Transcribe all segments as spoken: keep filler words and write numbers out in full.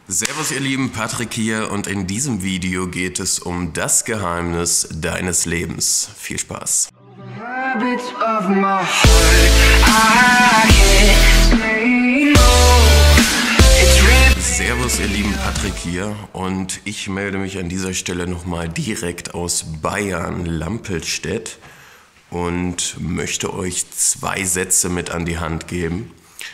Servus ihr Lieben, Patrick hier und in diesem Video geht es um das Geheimnis deines Lebens. Viel Spaß! Servus ihr Lieben, Patrick hier und ich melde mich an dieser Stelle nochmal direkt aus Bayern, Lampelstedt und möchte euch zwei Sätze mit an die Hand geben.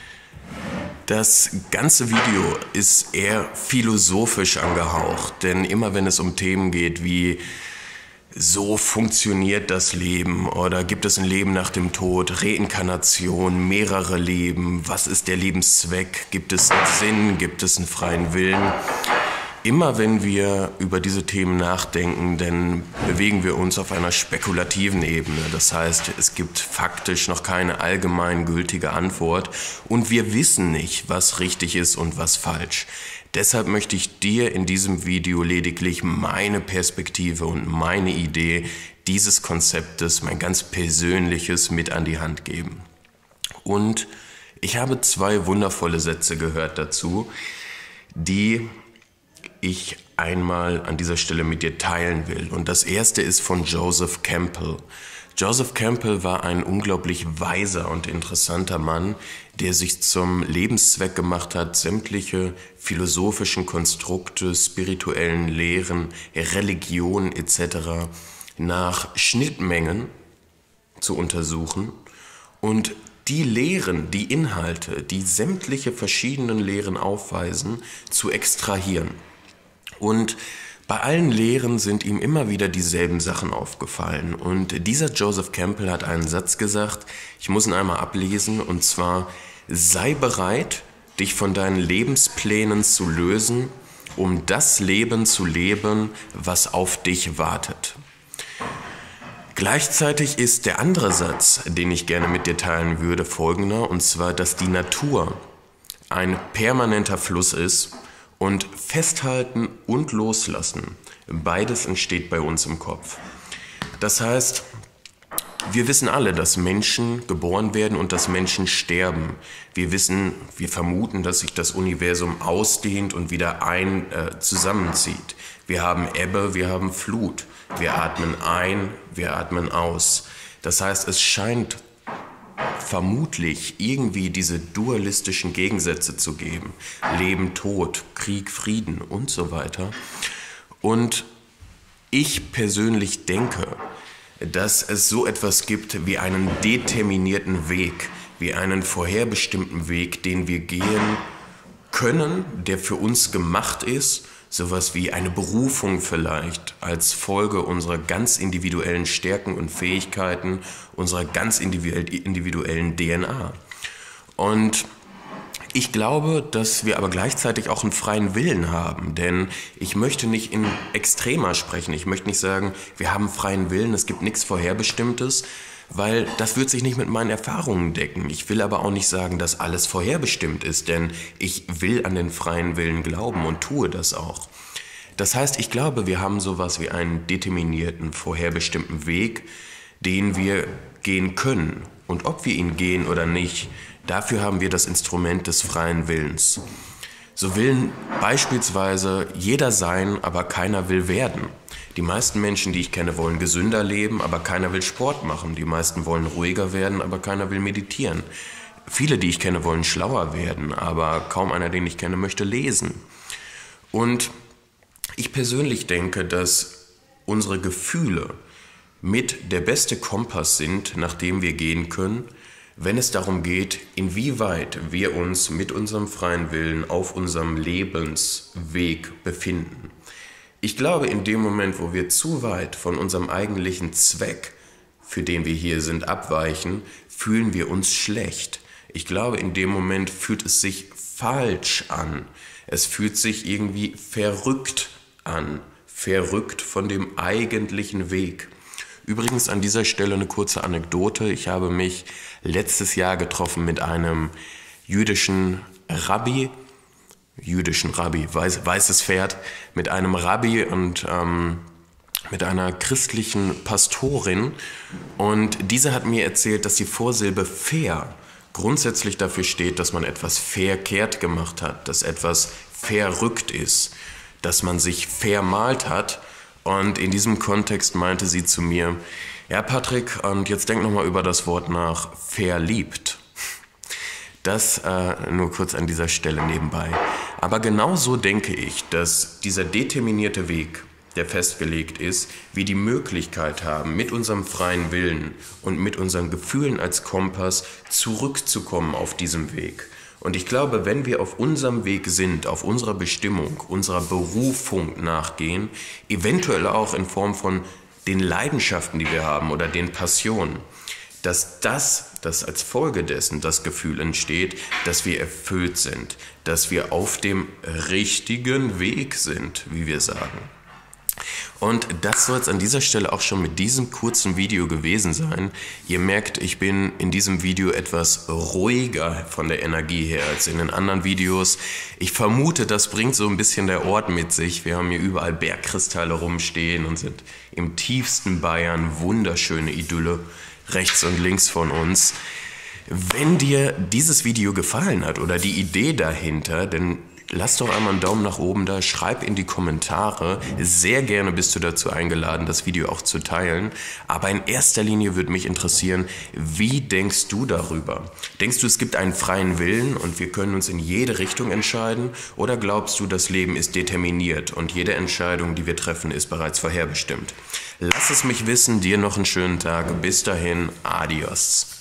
Das ganze Video ist eher philosophisch angehaucht, denn immer wenn es um Themen geht wie so funktioniert das Leben oder gibt es ein Leben nach dem Tod, Reinkarnation, mehrere Leben, was ist der Lebenszweck, gibt es einen Sinn, gibt es einen freien Willen. Immer wenn wir über diese Themen nachdenken, dann bewegen wir uns auf einer spekulativen Ebene. Das heißt, es gibt faktisch noch keine allgemeingültige Antwort und wir wissen nicht, was richtig ist und was falsch. Deshalb möchte ich dir in diesem Video lediglich meine Perspektive und meine Idee dieses Konzeptes, mein ganz persönliches, mit an die Hand geben. Und ich habe zwei wundervolle Sätze gehört dazu, die ich einmal an dieser Stelle mit dir teilen will. Und das erste ist von Joseph Campbell. Joseph Campbell war ein unglaublich weiser und interessanter Mann, der sich zum Lebenszweck gemacht hat, sämtliche philosophischen Konstrukte, spirituellen Lehren, Religionen et cetera nach Schnittmengen zu untersuchen und die Lehren, die Inhalte, die sämtliche verschiedenen Lehren aufweisen, zu extrahieren. Und bei allen Lehren sind ihm immer wieder dieselben Sachen aufgefallen. Und dieser Joseph Campbell hat einen Satz gesagt, ich muss ihn einmal ablesen, und zwar: Sei bereit, dich von deinen Lebensplänen zu lösen, um das Leben zu leben, was auf dich wartet. Gleichzeitig ist der andere Satz, den ich gerne mit dir teilen würde, folgender, und zwar, dass die Natur ein permanenter Fluss ist und Festhalten und Loslassen, beides entsteht bei uns im Kopf. Das heißt, wir wissen alle, dass Menschen geboren werden und dass Menschen sterben. Wir wissen, wir vermuten, dass sich das Universum ausdehnt und wieder ein äh, zusammenzieht. Wir haben Ebbe, wir haben Flut. Wir atmen ein, wir atmen aus. Das heißt, es scheint vermutlich irgendwie diese dualistischen Gegensätze zu geben. Leben, Tod, Krieg, Frieden und so weiter. Und ich persönlich denke, dass es so etwas gibt wie einen determinierten Weg, wie einen vorherbestimmten Weg, den wir gehen können, der für uns gemacht ist, sowas wie eine Berufung vielleicht, als Folge unserer ganz individuellen Stärken und Fähigkeiten, unserer ganz individuellen D N A. Und ich glaube, dass wir aber gleichzeitig auch einen freien Willen haben, denn ich möchte nicht in Extrema sprechen. Ich möchte nicht sagen, wir haben freien Willen, es gibt nichts Vorherbestimmtes, weil das wird sich nicht mit meinen Erfahrungen decken. Ich will aber auch nicht sagen, dass alles vorherbestimmt ist, denn ich will an den freien Willen glauben und tue das auch. Das heißt, ich glaube, wir haben sowas wie einen determinierten, vorherbestimmten Weg, den wir gehen können. Und ob wir ihn gehen oder nicht, dafür haben wir das Instrument des freien Willens. So will beispielsweise jeder sein, aber keiner will werden. Die meisten Menschen, die ich kenne, wollen gesünder leben, aber keiner will Sport machen. Die meisten wollen ruhiger werden, aber keiner will meditieren. Viele, die ich kenne, wollen schlauer werden, aber kaum einer, den ich kenne, möchte lesen. Und ich persönlich denke, dass unsere Gefühle mit der beste Kompass sind, nach dem wir gehen können, wenn es darum geht, inwieweit wir uns mit unserem freien Willen auf unserem Lebensweg befinden. Ich glaube, in dem Moment, wo wir zu weit von unserem eigentlichen Zweck, für den wir hier sind, abweichen, fühlen wir uns schlecht. Ich glaube, in dem Moment fühlt es sich falsch an. Es fühlt sich irgendwie verrückt an. Verrückt von dem eigentlichen Weg. Übrigens an dieser Stelle eine kurze Anekdote. Ich habe mich letztes Jahr getroffen mit einem jüdischen Rabbi, jüdischen Rabbi, weiß, weißes Pferd, mit einem Rabbi und ähm, mit einer christlichen Pastorin. Und diese hat mir erzählt, dass die Vorsilbe fair grundsätzlich dafür steht, dass man etwas verkehrt gemacht hat, dass etwas verrückt ist, dass man sich vermalt hat. Und in diesem Kontext meinte sie zu mir, ja Patrick, und jetzt denk nochmal über das Wort nach, verliebt. Das äh, nur kurz an dieser Stelle nebenbei. Aber genauso denke ich, dass dieser determinierte Weg, der festgelegt ist, wir die Möglichkeit haben, mit unserem freien Willen und mit unseren Gefühlen als Kompass zurückzukommen auf diesem Weg. Und ich glaube, wenn wir auf unserem Weg sind, auf unserer Bestimmung, unserer Berufung nachgehen, eventuell auch in Form von den Leidenschaften, die wir haben oder den Passionen, dass das, dass als Folge dessen das Gefühl entsteht, dass wir erfüllt sind, dass wir auf dem richtigen Weg sind, wie wir sagen. Und das soll es an dieser Stelle auch schon mit diesem kurzen Video gewesen sein. Ihr merkt, ich bin in diesem Video etwas ruhiger von der Energie her als in den anderen Videos. Ich vermute, das bringt so ein bisschen der Ort mit sich. Wir haben hier überall Bergkristalle rumstehen und sind im tiefsten Bayern, wunderschöne Idylle rechts und links von uns. Wenn dir dieses Video gefallen hat oder die Idee dahinter, dann lass doch einmal einen Daumen nach oben da, schreib in die Kommentare. Sehr gerne bist du dazu eingeladen, das Video auch zu teilen. Aber in erster Linie würde mich interessieren, wie denkst du darüber? Denkst du, es gibt einen freien Willen und wir können uns in jede Richtung entscheiden? Oder glaubst du, das Leben ist determiniert und jede Entscheidung, die wir treffen, ist bereits vorherbestimmt? Lass es mich wissen, dir noch einen schönen Tag. Bis dahin, adios.